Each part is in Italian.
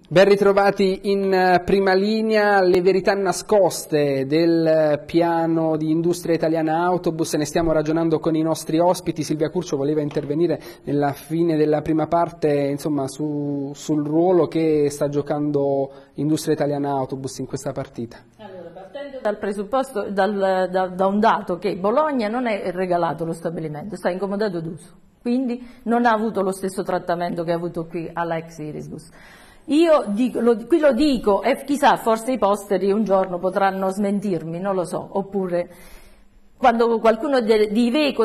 Ben ritrovati in prima linea, le verità nascoste del piano di Industria Italiana Autobus. Ne stiamo ragionando con i nostri ospiti. Silvia Curcio voleva intervenire nella fine della prima parte, insomma, sul ruolo che sta giocando Industria Italiana Autobus in questa partita. Allora, partendo dal presupposto, da un dato che Bologna non è regalato lo stabilimento, sta incomodato d'uso, quindi non ha avuto lo stesso trattamento che ha avuto qui alla ex Irisbus. Io qui lo dico e chissà, forse i posteri un giorno potranno smentirmi, non lo so, oppure quando qualcuno di Iveco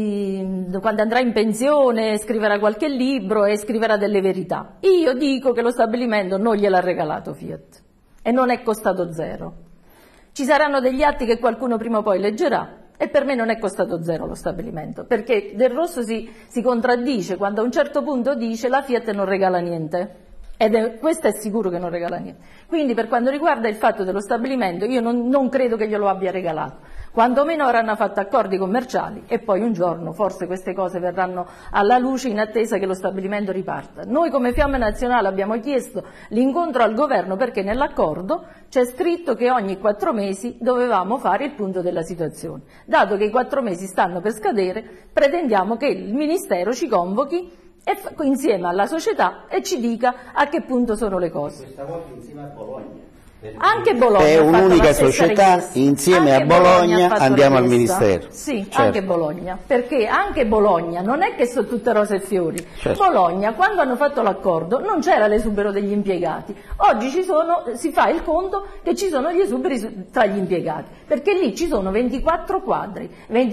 quando andrà in pensione scriverà qualche libro e scriverà delle verità. Io dico che lo stabilimento non gliel'ha regalato Fiat e non è costato zero. Ci saranno degli atti che qualcuno prima o poi leggerà. E per me non è costato zero lo stabilimento, perché Del Rosso si contraddice quando a un certo punto dice la Fiat non regala niente. Questo è sicuro che non regala niente. Quindi per quanto riguarda il fatto dello stabilimento io non credo che glielo abbia regalato, quantomeno avranno fatto accordi commerciali e poi un giorno forse queste cose verranno alla luce in attesa che lo stabilimento riparta. Noi come Fiamma Nazionale abbiamo chiesto l'incontro al governo perché nell'accordo c'è scritto che ogni 4 mesi dovevamo fare il punto della situazione. Dato che i 4 mesi stanno per scadere, pretendiamo che il Ministero ci convochi insieme alla società e ci dica a che punto sono le cose. Questa volta insieme a Bologna. Anche Bologna è un'unica società, insieme anche a Bologna andiamo al Ministero. Sì, certo. Anche Bologna, perché anche Bologna non è che sono tutte rose e fiori. Certo. Bologna, quando hanno fatto l'accordo, non c'era l'esubero degli impiegati. Oggi si fa il conto che ci sono gli esuberi tra gli impiegati, perché lì ci sono 24 quadri.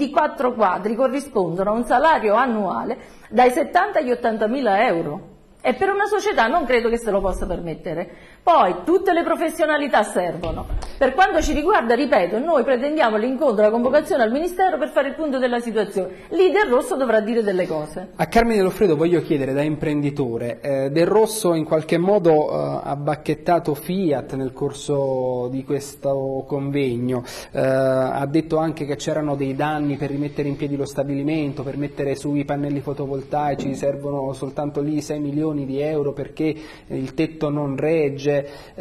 24 quadri corrispondono a un salario annuale dai 70 agli 80.000 euro. E per una società non credo che se lo possa permettere. Poi tutte le professionalità servono. Per quanto ci riguarda, ripeto, noi pretendiamo l'incontro, la convocazione al Ministero per fare il punto della situazione. Lì Del Rosso dovrà dire delle cose. A Carmine Loffredo voglio chiedere, da imprenditore, Del Rosso in qualche modo ha bacchettato Fiat nel corso di questo convegno, ha detto anche che c'erano dei danni per rimettere in piedi lo stabilimento, per mettere sui pannelli fotovoltaici servono soltanto lì 6 milioni di euro perché il tetto non regge,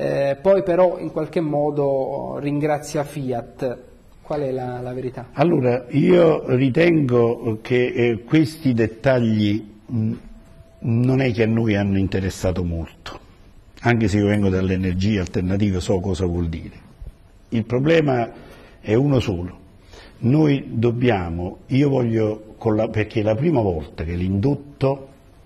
poi però in qualche modo ringrazia Fiat. Qual è la verità? Allora, io ritengo che questi dettagli non è che a noi hanno interessato molto, anche se io vengo dalle energie alternative so cosa vuol dire. Il problema è uno solo. Noi dobbiamo, perché è la prima volta che l'indotto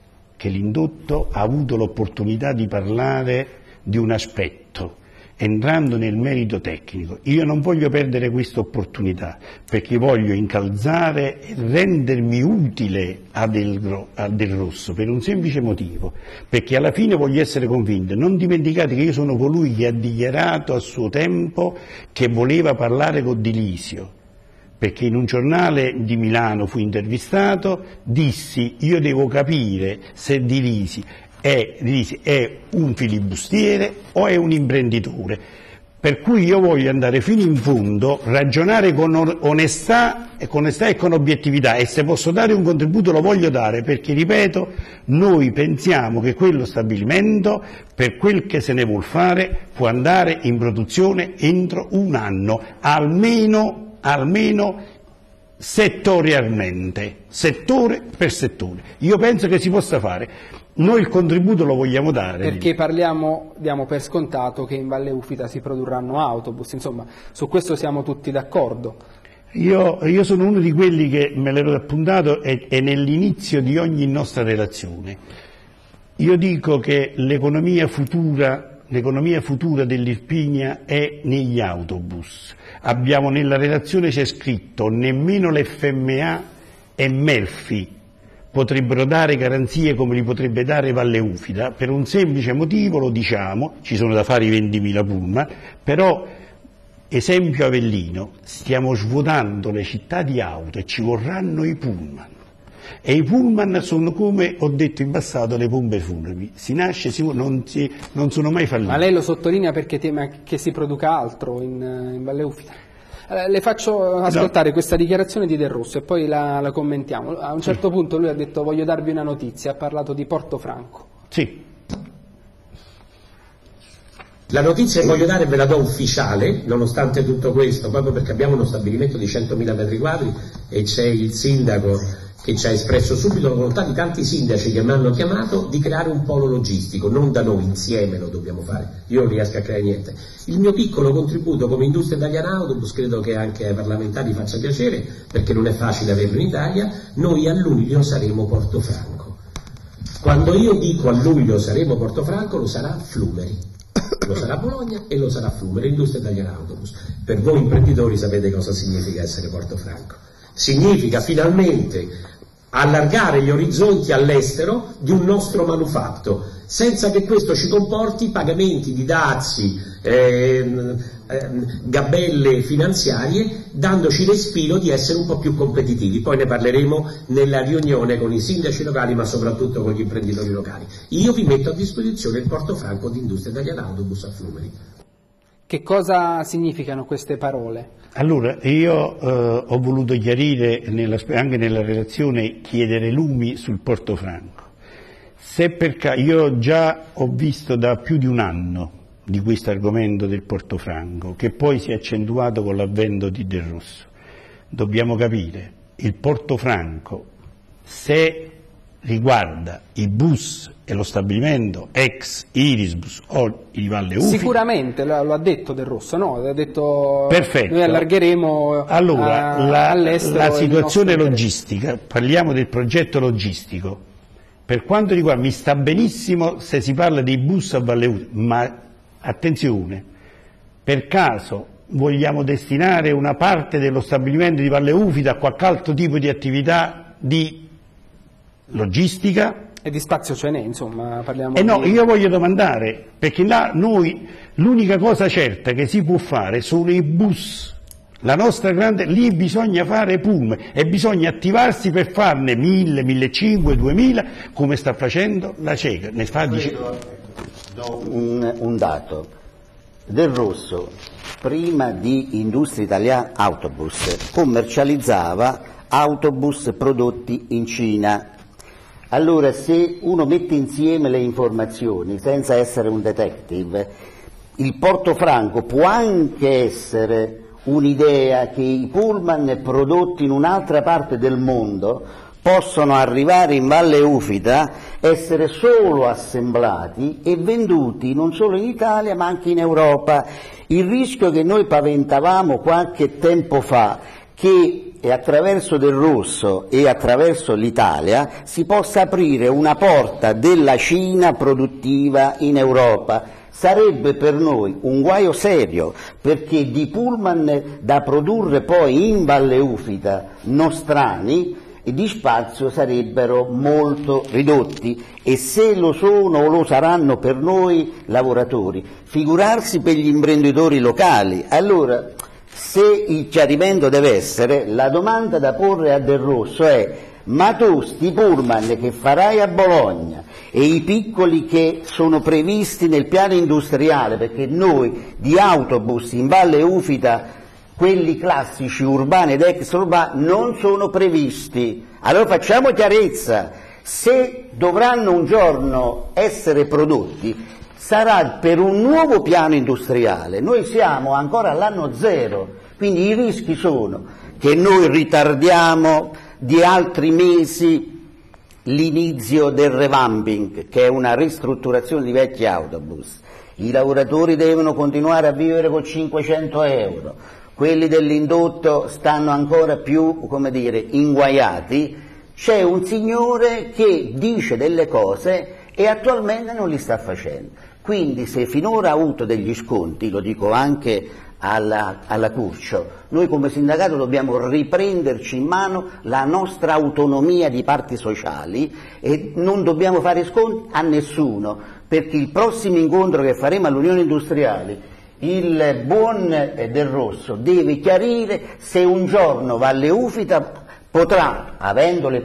ha avuto l'opportunità di parlare di un aspetto, entrando nel merito tecnico. Io non voglio perdere questa opportunità, perché voglio incalzare e rendermi utile a Del Rosso, per un semplice motivo, perché alla fine voglio essere convinto. Non dimenticate che io sono colui che ha dichiarato a suo tempo che voleva parlare con Dilisio, perché in un giornale di Milano fui intervistato, dissi io devo capire se Dilisi è un filibustiere o è un imprenditore, per cui io voglio andare fino in fondo, ragionare con onestà e con obiettività, e se posso dare un contributo lo voglio dare, perché ripeto, noi pensiamo che quello stabilimento, per quel che se ne vuol fare, può andare in produzione entro un anno, almeno settorialmente, settore per settore. Io penso che si possa fare. Noi il contributo lo vogliamo dare. Perché diamo per scontato che in Valle Ufita si produrranno autobus, insomma, su questo siamo tutti d'accordo. Io sono uno di quelli che, me l'ero appuntato, è nell'inizio di ogni nostra relazione. Io dico che l'economia futura dell'Irpinia è negli autobus. Nella relazione c'è scritto nemmeno l'FMA e Melfi potrebbero dare garanzie come li potrebbe dare Valle Ufita, per un semplice motivo, lo diciamo, ci sono da fare i 20.000 pullman, però, esempio Avellino, stiamo svuotando le città di auto e ci vorranno i pullman. E i pullman sono, come ho detto in passato, le pompe funebri. Si nasce, non sono mai falliti. Ma lei lo sottolinea perché teme che si produca altro in Valle Ufita? Le faccio ascoltare questa dichiarazione di Del Rosso e poi la commentiamo. A un certo punto lui ha detto voglio darvi una notizia, ha parlato di Portofranco. Sì. La notizia che voglio dare ve la do ufficiale, nonostante tutto questo, proprio perché abbiamo uno stabilimento di 100.000 metri quadri e c'è il sindaco che ci ha espresso subito la volontà di tanti sindaci che mi hanno chiamato di creare un polo logistico, non da noi, insieme lo dobbiamo fare, io non riesco a creare niente. Il mio piccolo contributo come Industria Italiana Autobus, credo che anche ai parlamentari faccia piacere, perché non è facile averlo in Italia, noi a luglio saremo Portofranco. Quando io dico a luglio saremo Portofranco, lo sarà Flumeri. Lo sarà Bologna e lo sarà Flumeri, Industria Italiana Autobus. Per voi imprenditori sapete cosa significa essere Portofranco. Significa finalmente allargare gli orizzonti all'estero di un nostro manufatto, senza che questo ci comporti pagamenti di dazi, gabelle finanziarie, dandoci respiro di essere un po' più competitivi. Poi ne parleremo nella riunione con i sindaci locali, ma soprattutto con gli imprenditori locali. Io vi metto a disposizione il Portofranco di Industria Italiana Autobus a Flumeri. Che cosa significano queste parole? Allora, io ho voluto chiarire anche nella relazione, chiedere lumi sul Portofranco. Io già ho visto da più di un anno di questo argomento del Portofranco, che poi si è accentuato con l'avvento di Del Rosso. Dobbiamo capire, il Portofranco, se riguarda i bus e lo stabilimento ex Irisbus o di Valle Ufita. Sicuramente, lo ha detto Del Rosso, no? Ha detto perfetto. Noi allargheremo all'estero la situazione logistica, parliamo del progetto logistico. Per quanto riguarda, mi sta benissimo se si parla dei bus a Valle Ufita, ma attenzione, per caso vogliamo destinare una parte dello stabilimento di Valle Ufita a qualche altro tipo di attività di logistica? E di spazio ce n'è, insomma, parliamo no, io voglio domandare, perché là noi l'unica cosa certa che si può fare sono i bus, la nostra grande, lì bisogna fare pullman e bisogna attivarsi per farne 1000, 1500, 2000, come sta facendo la CECA. Ne fa do un dato. Del Rosso, prima di Industria Italiana Autobus, commercializzava autobus prodotti in Cina. Allora, se uno mette insieme le informazioni senza essere un detective, il Portofranco può anche essere un'idea che i pullman prodotti in un'altra parte del mondo possono arrivare in Valle Ufita, essere solo assemblati e venduti non solo in Italia ma anche in Europa. Il rischio che noi paventavamo qualche tempo fa, che attraverso Del Rosso e attraverso l'Italia si possa aprire una porta della Cina produttiva in Europa, sarebbe per noi un guaio serio, perché di pullman da produrre poi in Valle Ufita nostrani e di spazio sarebbero molto ridotti, e se lo sono o lo saranno per noi lavoratori, figurarsi per gli imprenditori locali. Allora, se il chiarimento deve essere, la domanda da porre a Del Rosso è: ma tu sti pullman che farai a Bologna e i piccoli che sono previsti nel piano industriale, perché noi di autobus in Valle Ufita, quelli classici urbani ed extraurbani, non sono previsti. Allora facciamo chiarezza: se dovranno un giorno essere prodotti sarà per un nuovo piano industriale, noi siamo ancora all'anno zero, quindi i rischi sono che noi ritardiamo di altri mesi l'inizio del revamping, che è una ristrutturazione di vecchi autobus. I lavoratori devono continuare a vivere con 500 euro, quelli dell'indotto stanno ancora più, come dire, inguaiati. C'è un signore che dice delle cose e attualmente non li sta facendo. Quindi se finora ha avuto degli sconti, lo dico anche alla Curcio, noi come sindacato dobbiamo riprenderci in mano la nostra autonomia di parti sociali e non dobbiamo fare sconti a nessuno, perché il prossimo incontro che faremo all'Unione Industriale, il buon Del Rosso deve chiarire se un giorno Valle Ufita potrà, avendo le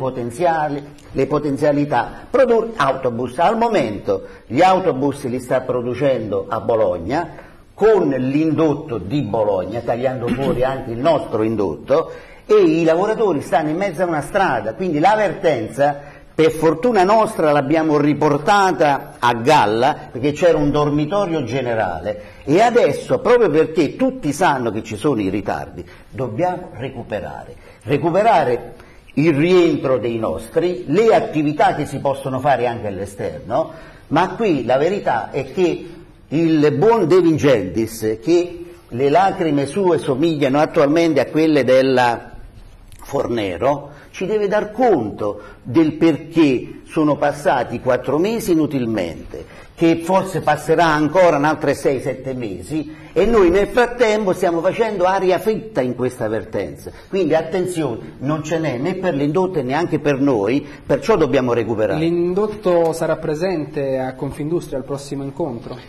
potenzialità, produrre autobus. Al momento gli autobus li sta producendo a Bologna, con l'indotto di Bologna, tagliando fuori anche il nostro indotto, e i lavoratori stanno in mezzo a una strada, quindi l'avvertenza Per fortuna nostra l'abbiamo riportata a galla perché c'era un dormitorio generale e adesso, proprio perché tutti sanno che ci sono i ritardi, dobbiamo recuperare il rientro dei nostri, le attività che si possono fare anche all'esterno, ma qui la verità è che il buon De Vincentis, che le lacrime sue somigliano attualmente a quelle della Fornero, ci deve dar conto del perché sono passati 4 mesi inutilmente, che forse passerà ancora un altro 6-7 mesi e noi nel frattempo stiamo facendo aria fritta in questa vertenza. Quindi attenzione, non ce n'è né per l'indotto e neanche per noi, perciò dobbiamo recuperare. L'indotto sarà presente a Confindustria al prossimo incontro?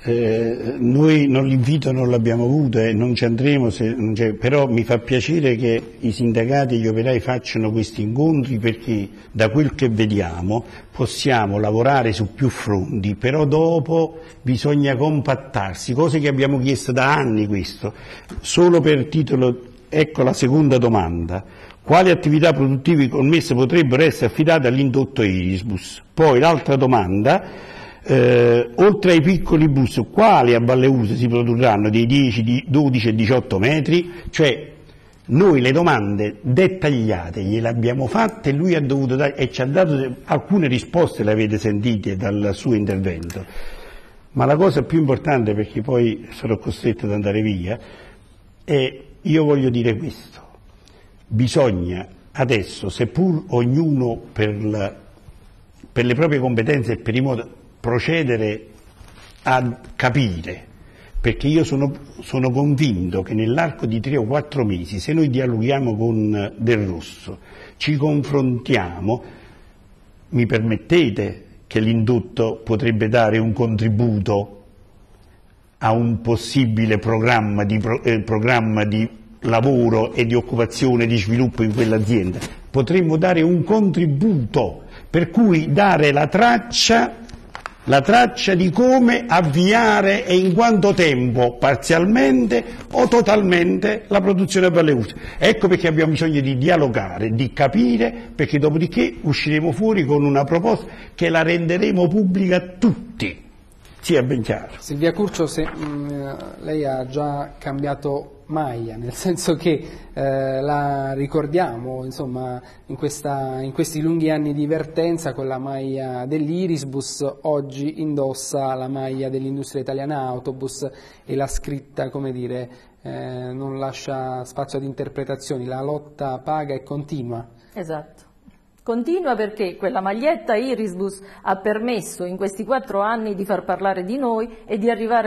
Noi l'invito non l'abbiamo avuto e non ci andremo, però mi fa piacere che i sindacati e gli operai facciano questi incontri, perché da quel che vediamo possiamo lavorare su più fronti, però dopo bisogna compattarsi, cose che abbiamo chiesto da anni questo. Solo per titolo, ecco la seconda domanda: quali attività produttive commesse potrebbero essere affidate all'indotto Irisbus? Poi l'altra domanda: oltre ai piccoli bus, quali a Valle Use si produrranno dei 10, 12 e 18 metri? Cioè, noi le domande dettagliate gliele abbiamo fatte e lui ha dovuto dare, e ci ha dato alcune risposte, le avete sentite dal suo intervento. Ma la cosa più importante, perché poi sarò costretto ad andare via, è, io voglio dire questo: bisogna adesso, seppur ognuno per le proprie competenze e per i modi, procedere a capire, perché io sono convinto che nell'arco di 3 o 4 mesi, se noi dialoghiamo con Del Rosso, ci confrontiamo, mi permettete che l'indotto potrebbe dare un contributo a un possibile programma di lavoro e di occupazione, di sviluppo in quell'azienda? Potremmo dare un contributo, per cui dare la traccia di come avviare e in quanto tempo, parzialmente o totalmente, la produzione a Valle Use. Ecco perché abbiamo bisogno di dialogare, di capire, perché dopodiché usciremo fuori con una proposta che la renderemo pubblica a tutti, sia ben chiaro. Silvia Curcio, lei ha già cambiato maglia, nel senso che la ricordiamo, insomma, in questi lunghi anni di vertenza con la maglia dell'Irisbus, oggi indossa la maglia dell'Industria Italiana Autobus e la scritta, come dire, non lascia spazio ad interpretazioni, la lotta paga e continua. Esatto. Continua perché quella maglietta Irisbus ha permesso in questi 4 anni di far parlare di noi e di arrivare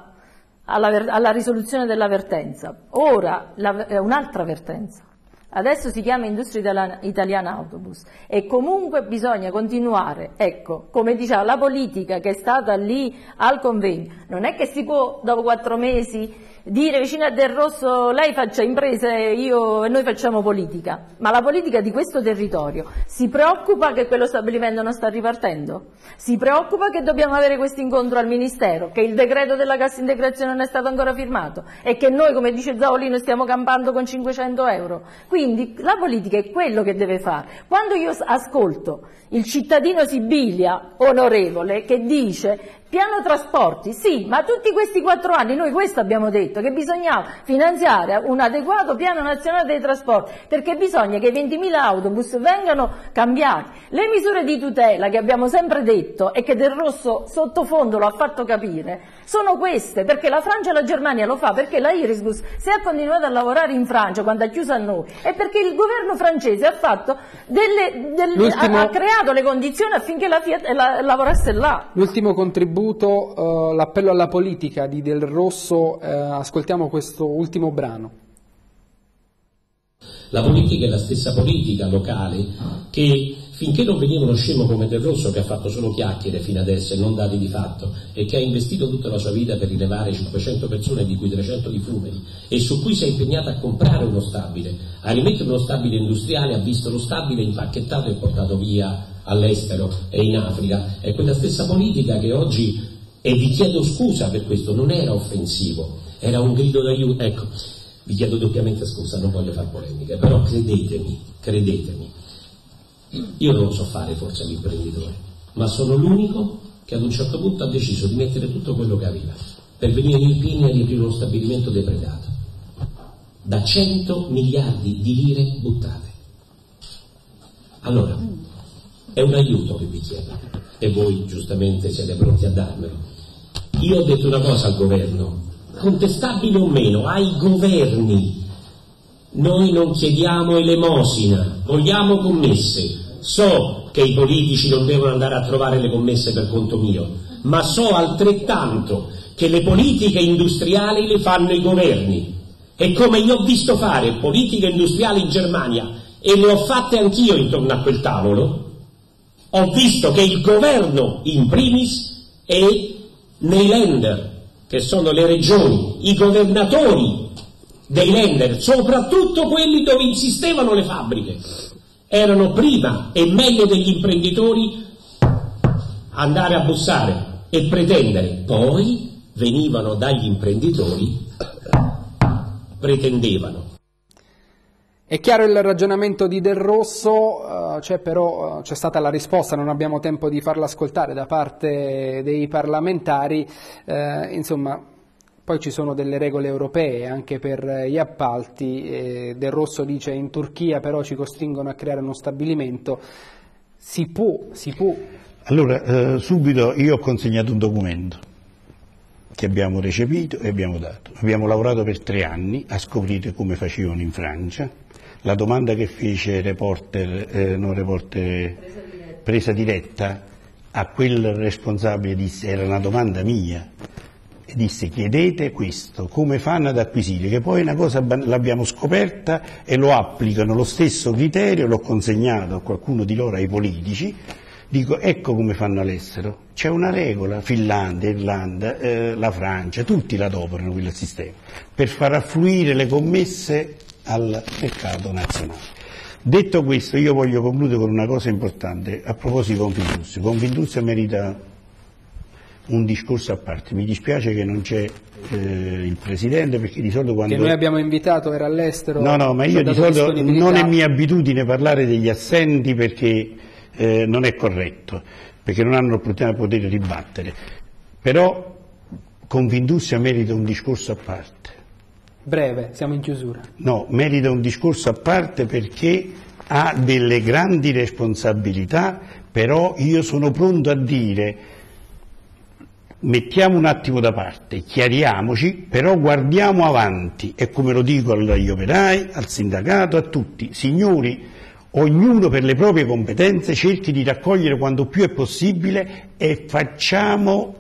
alla risoluzione della vertenza. Ora è un'altra vertenza. Adesso si chiama Industria Italiana Autobus e comunque bisogna continuare, ecco, come diceva la politica che è stata lì al convegno, non è che si può dopo 4 mesi dire vicino a Del Rosso lei faccia imprese e noi facciamo politica, ma la politica di questo territorio si preoccupa che quello stabilimento non sta ripartendo, si preoccupa che dobbiamo avere questo incontro al Ministero, che il decreto della cassa integrazione non è stato ancora firmato e che noi, come dice Zaolino, stiamo campando con 500 euro. Quindi la politica è quello che deve fare. Quando io ascolto il cittadino Sibilia, onorevole, che dice piano trasporti, sì, ma tutti questi 4 anni noi questo abbiamo detto, che bisognava finanziare un adeguato piano nazionale dei trasporti, perché bisogna che i 20.000 autobus vengano cambiati. Le misure di tutela che abbiamo sempre detto e che Del Rosso sottofondo lo ha fatto capire, sono queste, perché la Francia e la Germania lo fa, perché la Irisbus, se ha continuato a lavorare in Francia quando ha chiuso a noi, è perché il governo francese ha fatto ha creato le condizioni affinché la Fiat lavorasse là. L'ultimo contributo, l'appello alla politica di Del Rosso, ascoltiamo questo ultimo brano. La politica è la stessa politica locale che finché non veniva uno scemo come Del Rosso, che ha fatto solo chiacchiere fino adesso e non dati di fatto, e che ha investito tutta la sua vita per rilevare 500 persone, di cui 300 di Fumeri, e su cui si è impegnato a comprare uno stabile, a rimettere uno stabile industriale, ha visto lo stabile impacchettato e portato via all'estero e in Africa. È quella stessa politica che oggi, e vi chiedo scusa per questo, non era offensivo, era un grido d'aiuto. Ecco, vi chiedo doppiamente scusa, non voglio fare polemiche, però credetemi, Io non so fare forse l'imprenditore, ma sono l'unico che ad un certo punto ha deciso di mettere tutto quello che aveva per venire in Irpini a riaprire uno stabilimento depredato da 100 miliardi di lire buttate. Allora, è un aiuto che vi chiedo e voi giustamente siete pronti a darmelo. Io ho detto una cosa al governo, contestabile o meno, ai governi. Noi non chiediamo elemosina, vogliamo commesse. So che i politici non devono andare a trovare le commesse per conto mio, ma so altrettanto che le politiche industriali le fanno i governi. E come io ho visto fare politiche industriali in Germania, e le ho fatte anch'io intorno a quel tavolo, ho visto che il governo in primis e nei Länder, che sono le regioni, i governatori dei Länder, soprattutto quelli dove insistevano le fabbriche, erano prima e meglio degli imprenditori andare a bussare e pretendere, poi venivano dagli imprenditori, pretendevano. È chiaro il ragionamento di Del Rosso, c'è stata la risposta, non abbiamo tempo di farla ascoltare da parte dei parlamentari, insomma. Poi ci sono delle regole europee anche per gli appalti, Del Rosso dice in Turchia però ci costringono a creare uno stabilimento, si può. Allora, subito io ho consegnato un documento che abbiamo recepito e abbiamo dato. Abbiamo lavorato per 3 anni a scoprire come facevano in Francia. La domanda che fece Presa Diretta a quel responsabile disse, era una domanda mia, disse chiedete questo, come fanno ad acquisire, che poi una cosa l'abbiamo scoperta e lo applicano lo stesso criterio, l'ho consegnato a qualcuno di loro, ai politici, dico ecco come fanno all'estero, c'è una regola, Finlandia, Irlanda, la Francia, tutti la adoperano quel sistema, per far affluire le commesse al mercato nazionale. Detto questo io voglio concludere con una cosa importante a proposito di Confindustria. Confindustria merita un discorso a parte, mi dispiace che non c'è il Presidente perché di solito quando... Che noi abbiamo invitato era all'estero... No, ma io di solito non è mia abitudine parlare degli assenti perché non è corretto, perché non hanno l'opportunità di poter ribattere, però Confindustria merita un discorso a parte. Breve, siamo in chiusura. No, merita un discorso a parte perché ha delle grandi responsabilità, però io sono pronto a dire mettiamo un attimo da parte, chiariamoci, però guardiamo avanti e come lo dico agli operai, al sindacato, a tutti, signori, ognuno per le proprie competenze cerchi di raccogliere quanto più è possibile e facciamo,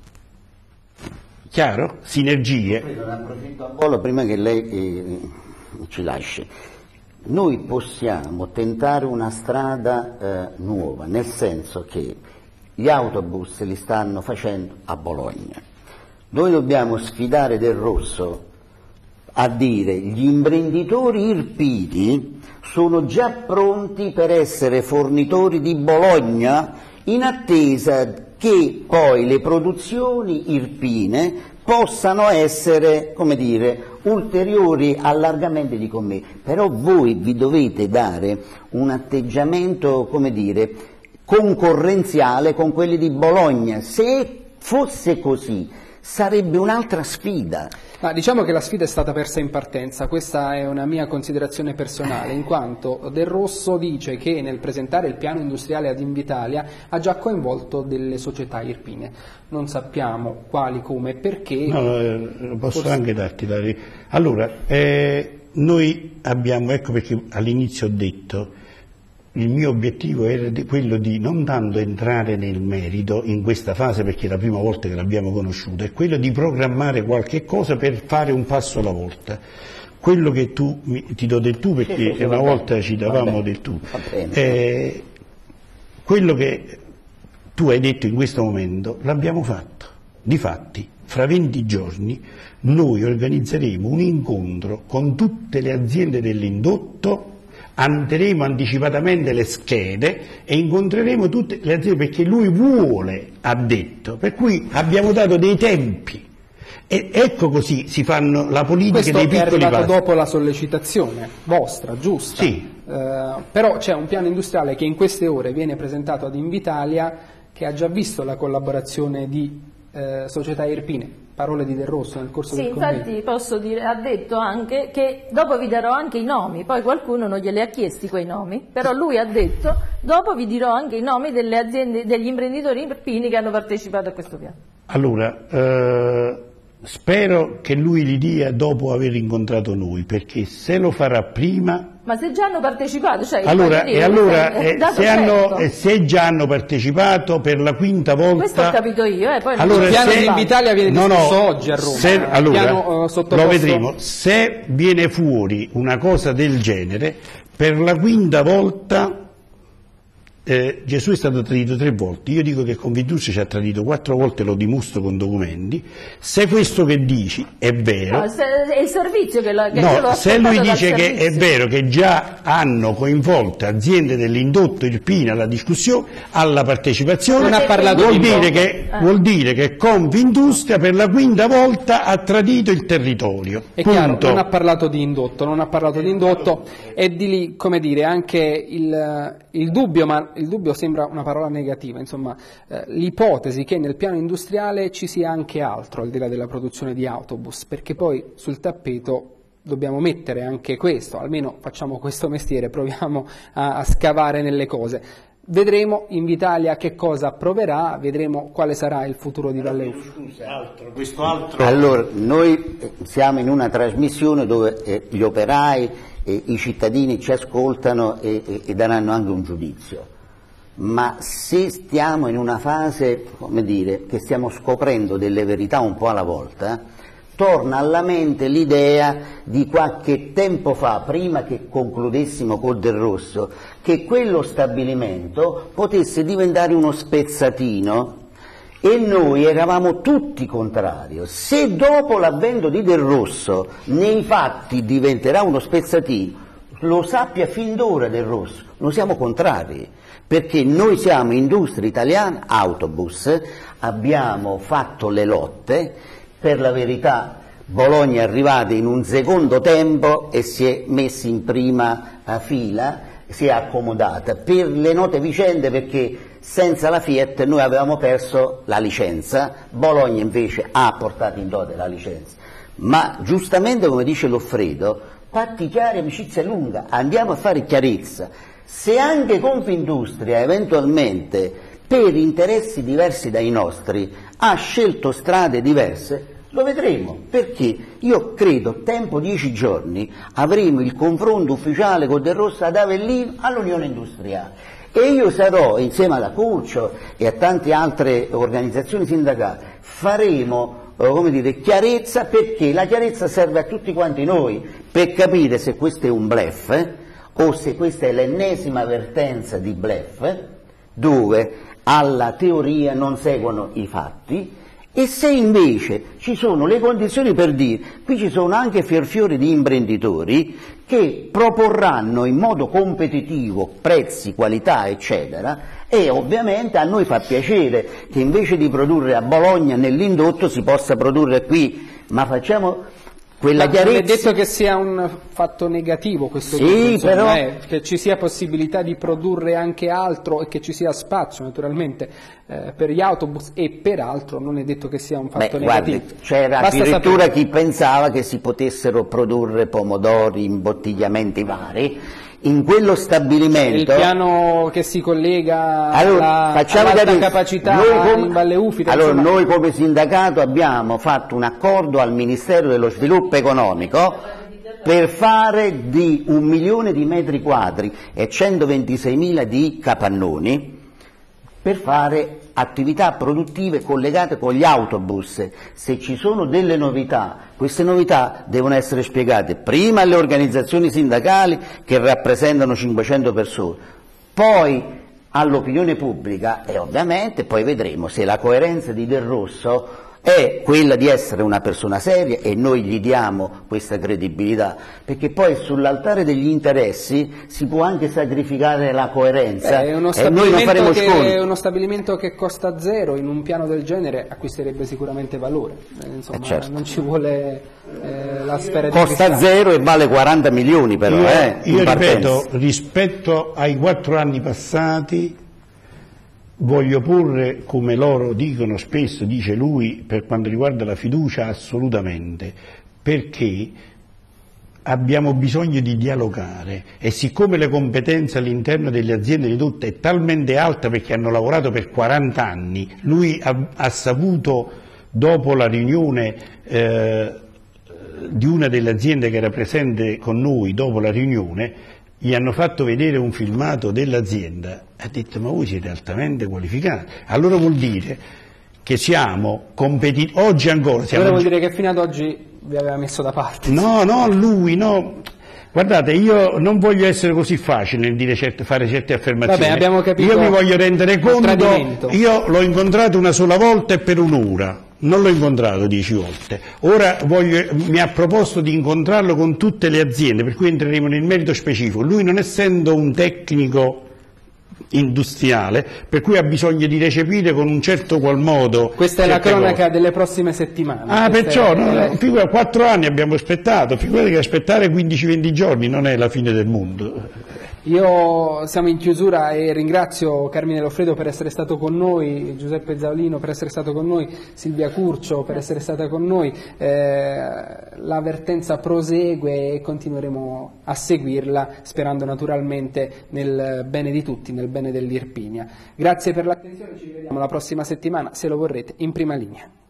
chiaro, sinergie. Ne approfitto a volo prima che lei ci lasci. Noi possiamo tentare una strada nuova, nel senso che gli autobus li stanno facendo a Bologna. Noi dobbiamo sfidare Del Rosso a dire gli imprenditori irpini sono già pronti per essere fornitori di Bologna in attesa che poi le produzioni irpine possano essere, come dire, ulteriori allargamenti di commesse. Però voi vi dovete dare un atteggiamento, come dire, concorrenziale con quelli di Bologna. Se fosse così sarebbe un'altra sfida. Ma diciamo che la sfida è stata persa in partenza, questa è una mia considerazione personale, in quanto Del Rosso dice che nel presentare il piano industriale ad Invitalia ha già coinvolto delle società irpine. Non sappiamo quali, come, perché... No, posso anche darti la... Allora, noi abbiamo, ecco perché all'inizio ho detto, il mio obiettivo era quello di non tanto entrare nel merito in questa fase perché è la prima volta che l'abbiamo conosciuta, è quello di programmare qualche cosa per fare un passo alla volta. Quello che ti do del tu perché una volta ci davamo del tu, quello che tu hai detto in questo momento l'abbiamo fatto. Difatti, fra 20 giorni noi organizzeremo un incontro con tutte le aziende dell'indotto, andremo anticipatamente le schede e incontreremo tutte le aziende perché lui vuole, ha detto, per cui abbiamo dato dei tempi e ecco così si fanno la politica dei piccoli passi. Questo è arrivato dopo la sollecitazione vostra, giusta? Sì, però c'è un piano industriale che in queste ore viene presentato ad Invitalia, che ha già visto la collaborazione di società irpine, parole di Del Rosso nel corso del convegno. Infatti posso dire, ha detto anche che dopo vi darò anche i nomi, poi qualcuno non glieli ha chiesti quei nomi, però lui ha detto dopo vi dirò anche i nomi delle aziende, degli imprenditori irpini che hanno partecipato a questo piano. Allora, spero che lui li dia dopo aver incontrato noi, perché se lo farà prima... Ma se già hanno partecipato, cioè se già hanno partecipato per la quinta volta... Questo ho capito io, poi allora, il piano di Invitalia viene discusso oggi a Roma. Allora, lo vedremo. Se viene fuori una cosa del genere, per la quinta volta... Gesù è stato tradito 3 volte, io dico che Confindustria ci ha tradito 4 volte, lo dimostro con documenti. Se questo che dici è vero, no, è il servizio che se lui dice che è vero, che già hanno coinvolto aziende dell'indotto irpino alla discussione, alla partecipazione, non ha parlato vuol dire che Confindustria per la quinta volta ha tradito il territorio. È chiaro, non ha parlato di indotto, e di lì, come dire, anche il dubbio, ma il dubbio sembra una parola negativa, insomma, l'ipotesi che nel piano industriale ci sia anche altro al di là della produzione di autobus, perché poi sul tappeto dobbiamo mettere anche questo, almeno facciamo questo mestiere, proviamo a scavare nelle cose. Vedremo Invitalia che cosa approverà, vedremo quale sarà il futuro di Valle Ufita. Allora, noi siamo in una trasmissione dove gli operai e i cittadini ci ascoltano e daranno anche un giudizio. Ma se stiamo in una fase, come dire, che stiamo scoprendo delle verità un po' alla volta, torna alla mente l'idea di qualche tempo fa, prima che concludessimo col Del Rosso, che quello stabilimento potesse diventare uno spezzatino, e noi eravamo tutti contrari. Se dopo l'avvento di Del Rosso nei fatti diventerà uno spezzatino, lo sappia fin d'ora Del Rosso, noi siamo contrari, perché noi siamo Industria Italiana Autobus, abbiamo fatto le lotte, per la verità Bologna è arrivata in un secondo tempo e si è messa in prima fila, si è accomodata per le note vicende, perché senza la Fiat noi avevamo perso la licenza, Bologna invece ha portato in dote la licenza. Ma giustamente, come dice Loffredo, patti chiari, amicizia lunga, andiamo a fare chiarezza. Se anche Confindustria eventualmente, per interessi diversi dai nostri, ha scelto strade diverse, lo vedremo, perché io credo tempo 10 giorni avremo il confronto ufficiale con Del Rosso ad Avellino all'Unione Industriale, e io sarò, insieme alla Curcio e a tante altre organizzazioni sindacali, faremo come dire, chiarezza, perché la chiarezza serve a tutti quanti noi per capire se questo è un bluff o se questa è l'ennesima avvertenza di bluff dove alla teoria non seguono i fatti, e se invece ci sono le condizioni per dire, qui ci sono anche fior di imprenditori che proporranno in modo competitivo prezzi, qualità eccetera, e ovviamente a noi fa piacere che invece di produrre a Bologna nell'indotto si possa produrre qui, ma facciamo quella chiarezza. Non è detto che sia un fatto negativo questo, sì, però che ci sia possibilità di produrre anche altro e che ci sia spazio naturalmente per gli autobus e per altro, non è detto che sia un fatto negativo. Guardi, c'era addirittura chi pensava che si potessero produrre pomodori, imbottigliamenti vari in quello stabilimento. Il piano che si collega all'alta capacità in Valle Ufita. Allora, noi come sindacato abbiamo fatto un accordo al Ministero dello Sviluppo Economico per fare di 1 milione di metri quadri e 126.000 di capannoni per fare attività produttive collegate con gli autobus. Se ci sono delle novità, queste novità devono essere spiegate prima alle organizzazioni sindacali che rappresentano 500 persone, poi all'opinione pubblica, e ovviamente poi vedremo se la coerenza di Del Rosso è quella di essere una persona seria e noi gli diamo questa credibilità, perché poi sull'altare degli interessi si può anche sacrificare la coerenza e noi non faremo sconti. Uno stabilimento che costa zero in un piano del genere acquisterebbe sicuramente valore, insomma, certo. Non ci vuole la sfera di costa cristallo. zero e vale 40 milioni però, io in partenza. ripeto, rispetto ai 4 anni passati voglio porre, come loro dicono spesso, dice lui, per quanto riguarda la fiducia, assolutamente, perché abbiamo bisogno di dialogare e siccome le competenze all'interno delle aziende di tutte è talmente alta perché hanno lavorato per 40 anni, lui ha saputo, dopo la riunione di una delle aziende che era presente con noi, dopo la riunione, gli hanno fatto vedere un filmato dell'azienda, ha detto ma voi siete altamente qualificati, allora vuol dire che siamo competitivi, oggi ancora siamo... Allora vuol dire che fino ad oggi vi aveva messo da parte. No, lui, no. Guardate, io non voglio essere così facile nel dire fare certe affermazioni. Vabbè, abbiamo capito. Io mi voglio rendere conto, io l'ho incontrato una sola volta e per un'ora, non l'ho incontrato 10 volte. Ora mi ha proposto di incontrarlo con tutte le aziende, per cui entreremo nel merito specifico. Lui non essendo un tecnico industriale, per cui ha bisogno di recepire con un certo qual modo. Questa è la cronaca delle prossime settimane. Perciò, figura, 4 anni abbiamo aspettato, figurati che aspettare 15-20 giorni non è la fine del mondo. Siamo in chiusura e ringrazio Carmine Loffredo per essere stato con noi, Giuseppe Zaulino per essere stato con noi, Silvia Curcio per essere stata con noi. L'avvertenza prosegue e continueremo a seguirla, sperando naturalmente nel bene di tutti, nel bene dell'Irpinia. Grazie per l'attenzione, ci vediamo la prossima settimana, se lo vorrete, in prima linea.